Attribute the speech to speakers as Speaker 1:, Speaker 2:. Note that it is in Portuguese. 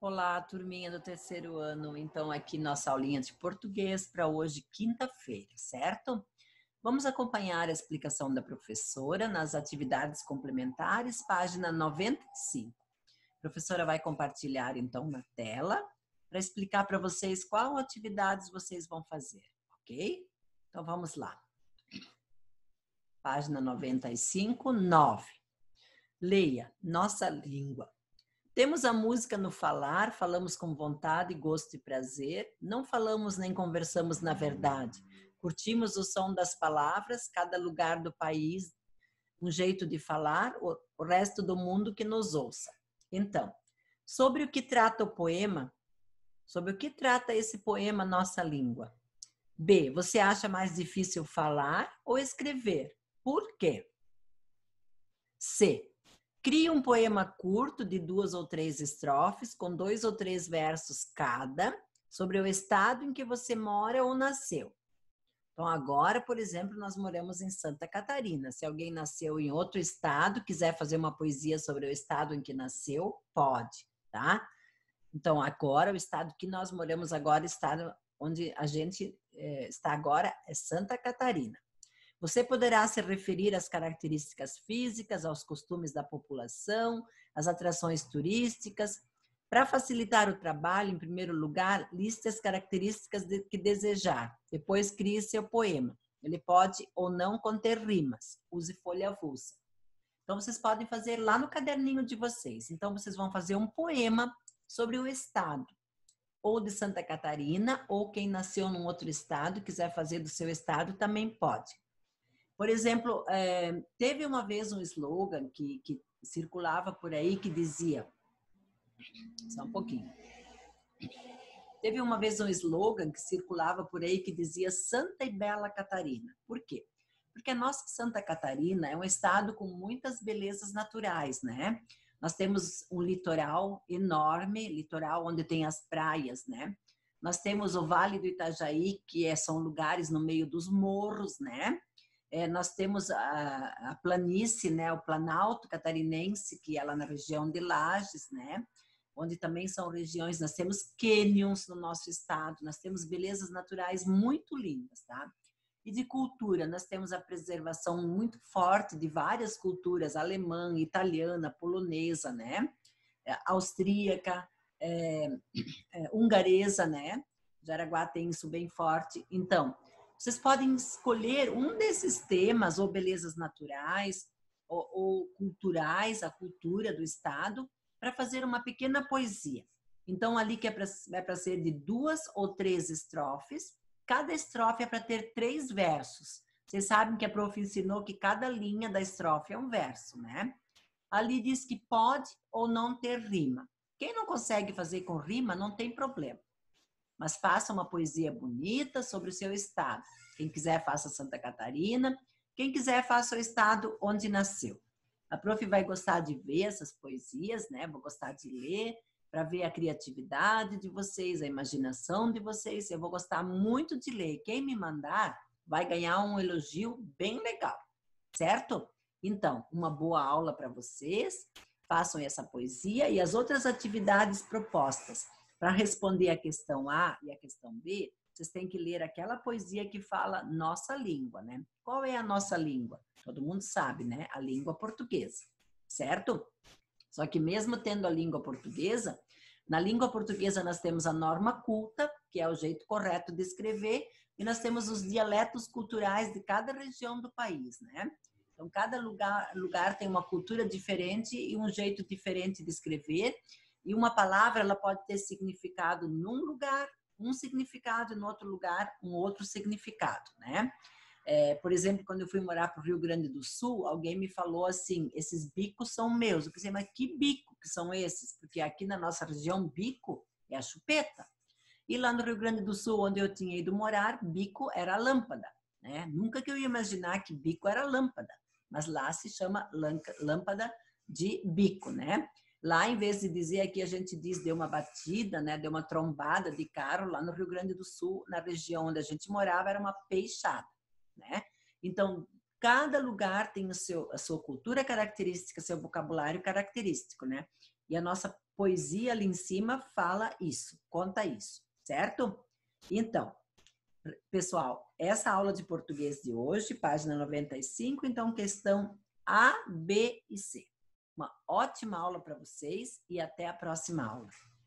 Speaker 1: Olá, turminha do terceiro ano. Então, aqui nossa aulinha de português para hoje, quinta-feira, certo? Vamos acompanhar a explicação da professora nas atividades complementares, página 95. A professora vai compartilhar, então, na tela para explicar para vocês qual atividades vocês vão fazer, ok? Então, vamos lá. Página 95, 9. Leia Nossa Língua. Temos a música no falar, falamos com vontade, gosto e prazer, não falamos nem conversamos na verdade. Curtimos o som das palavras, cada lugar do país, um jeito de falar, o resto do mundo que nos ouça. Então, sobre o que trata o poema? Sobre o que trata esse poema Nossa Língua? B, você acha mais difícil falar ou escrever? Por quê? C, crie um poema curto de 2 ou 3 estrofes, com 2 ou 3 versos cada, sobre o estado em que você mora ou nasceu. Então, agora, por exemplo, nós moramos em Santa Catarina. Se alguém nasceu em outro estado, quiser fazer uma poesia sobre o estado em que nasceu, pode, tá? Então, agora, o estado que nós moramos agora, o estado onde a gente está agora, é Santa Catarina. Você poderá se referir às características físicas, aos costumes da população, às atrações turísticas. Para facilitar o trabalho, em primeiro lugar, liste as características que desejar. Depois, crie seu poema. Ele pode ou não conter rimas. Use folha avulsa. Então, vocês podem fazer lá no caderninho de vocês. Então, vocês vão fazer um poema sobre o estado, ou de Santa Catarina, ou quem nasceu num outro estado, quiser fazer do seu estado, também pode. Por exemplo, teve uma vez um slogan que circulava por aí que dizia... Só um pouquinho. Teve uma vez um slogan que circulava por aí que dizia Santa e Bela Catarina. Por quê? Porque a nossa Santa Catarina é um estado com muitas belezas naturais, né? Nós temos um litoral enorme, litoral onde tem as praias, né? Nós temos o Vale do Itajaí, que são lugares no meio dos morros, né? Nós temos a planície, né, o Planalto Catarinense, que é lá na região de Lages, né, onde também são regiões, nós temos cânions no nosso estado, nós temos belezas naturais muito lindas, tá? E de cultura, nós temos a preservação muito forte de várias culturas, alemã, italiana, polonesa, né, austríaca, hungaresa, né, Jaraguá tem isso bem forte. Então, vocês podem escolher um desses temas, ou belezas naturais, ou culturais, a cultura do estado, para fazer uma pequena poesia. Então, ali que é para ser de 2 ou 3 estrofes, cada estrofe é para ter 3 versos. Vocês sabem que a prof ensinou que cada linha da estrofe é um verso, né? Ali diz que pode ou não ter rima. Quem não consegue fazer com rima, não tem problema. Mas faça uma poesia bonita sobre o seu estado. Quem quiser, faça Santa Catarina. Quem quiser, faça o estado onde nasceu. A prof vai gostar de ver essas poesias, né? Vou gostar de ler, para ver a criatividade de vocês, a imaginação de vocês. Eu vou gostar muito de ler. Quem me mandar vai ganhar um elogio bem legal, certo? Então, uma boa aula para vocês. Façam essa poesia e as outras atividades propostas. Para responder a questão A e a questão B, vocês têm que ler aquela poesia que fala nossa língua, né? Qual é a nossa língua? Todo mundo sabe, né? A língua portuguesa, certo? Só que mesmo tendo a língua portuguesa, na língua portuguesa nós temos a norma culta, que é o jeito correto de escrever, e nós temos os dialetos culturais de cada região do país, né? Então, cada lugar tem uma cultura diferente e um jeito diferente de escrever, e uma palavra ela pode ter significado num lugar, um significado, e no outro lugar, um outro significado, né? Por exemplo, quando eu fui morar para o Rio Grande do Sul, alguém me falou assim, esses bicos são meus. Eu pensei, mas que bico que são esses? Porque aqui na nossa região, bico é a chupeta. E lá no Rio Grande do Sul, onde eu tinha ido morar, bico era a lâmpada, né? Nunca que eu ia imaginar que bico era lâmpada, mas lá se chama lâmpada de bico, né? Lá, em vez de dizer aqui, a gente diz deu uma batida, né? Deu uma trombada de carro. Lá no Rio Grande do Sul, na região onde a gente morava, era uma peixada, né? Então, cada lugar tem a sua cultura característica, seu vocabulário característico, né? E a nossa poesia ali em cima fala isso, conta isso, certo? Então, pessoal, essa aula de português de hoje, página 95, então questão A, B e C. Uma ótima aula para vocês e até a próxima aula.